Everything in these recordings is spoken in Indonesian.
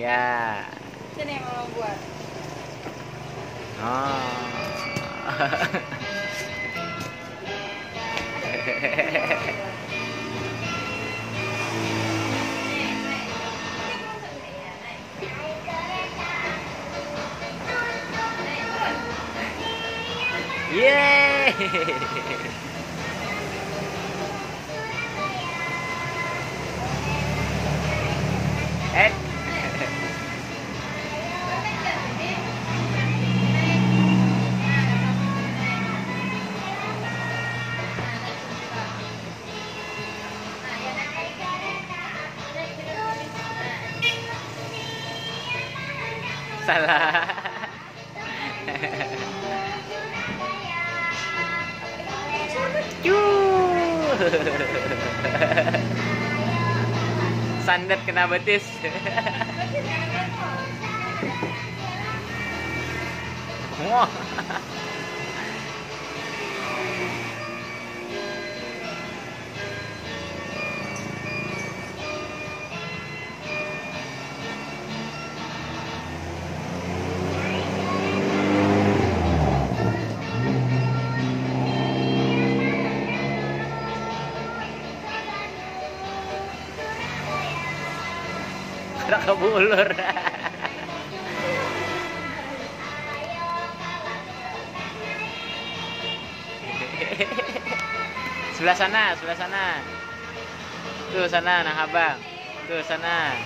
Ya. Sini yang mau buat. Oh. Yeay. Salah. Sandet kena betis. Wah. Udah kebulur. Sebelah sana, sebelah sana. Tuh sana, nah abang. Tuh sana.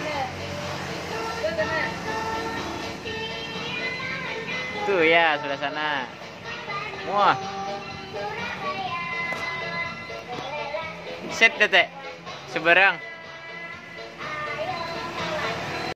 Tuh ya, sebelah sana. Wah. Set detek. Seberang.